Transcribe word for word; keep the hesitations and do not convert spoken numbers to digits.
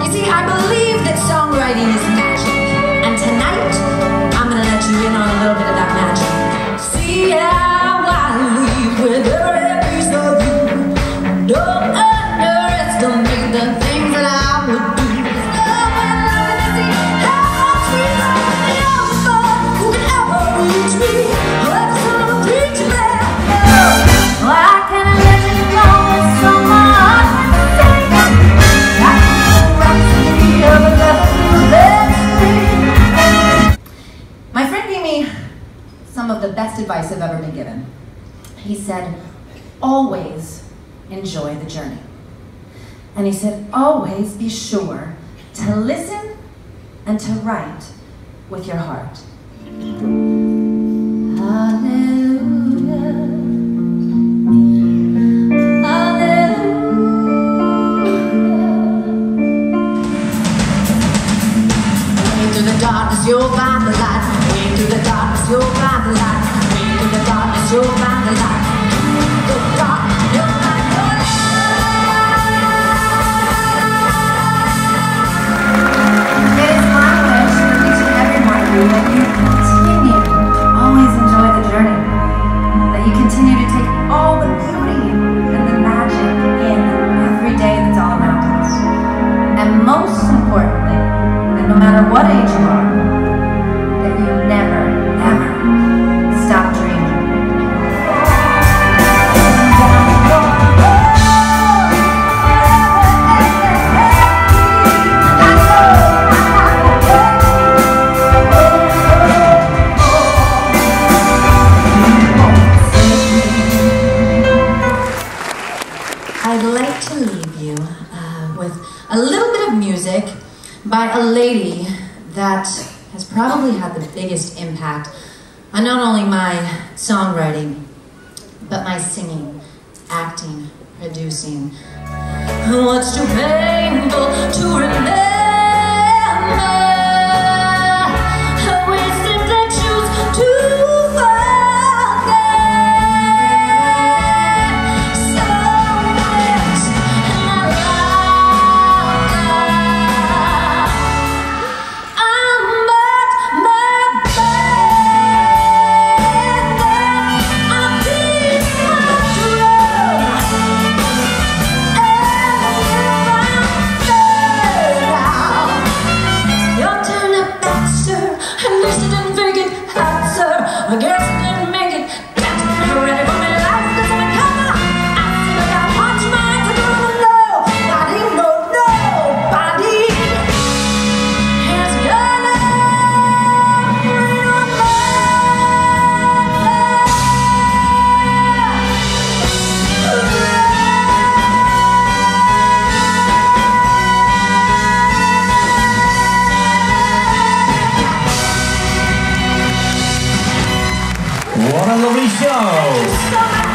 You see, I believe that songwriting is magic, and tonight I'm gonna let you in on a little bit of that magic. See how I leave with every piece of you. Don't underestimate the things that I would do. Love and love and see how much we love the alpha who can ever reach me. Like some preacher man. Why can't I let you go with so much? My friend gave me some of the best advice I've ever been given. He said, always enjoy the journey. And he said, always be sure to listen and to write with your heart. Hallelujah. Darkness, you'll find the light. Way through the darkness, you'll find the light. Way through the darkness, you'll find the light. The dark, you'll find the light. It is my wish for each and every one of you that you continue to always enjoy the journey. That you continue to take all the beauty and the magic in every day that's all around us. And most importantly, no matter what age you are, that you never, ever stop dreaming. I'd like to leave you uh, with a little bit of music by a lady that has probably had the biggest impact on not only my songwriting, but my singing, acting, producing. What's too painful to remember? We simply choose to I guess I didn't make it. You're ready for me life, cause I'm a cover. I see I got much mind to do with nobody, no, nobody has gonna What a lovely show!